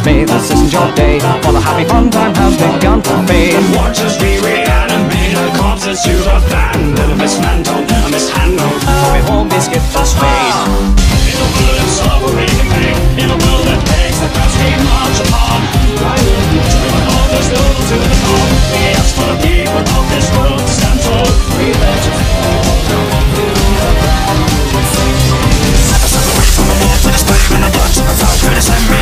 fade. This isn't your day, for the happy fun time has begun to fade. Watch as we reanimate our corpses to the fan. Little mismantled, mishandled, For we won't be skipped or swayed. in a world of suffering and pain, in a world that begs the crowds we march upon. To the north, there's no to the north. We ask for the people of this world to stand tall. We let you fall. Away from the north, to the spring, and the blood to the south, to the semi.